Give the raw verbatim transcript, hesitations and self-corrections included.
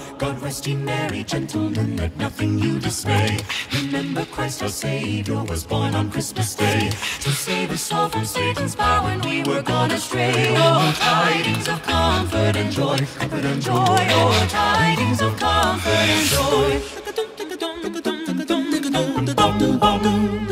God rest ye merry gentlemen, let nothing you dismay. Remember Christ our Savior was born on Christmas Day, to save us all from Satan's power when we were gone astray. Oh, tidings of comfort and joy, comfort and joy. Oh, tidings of comfort and joy.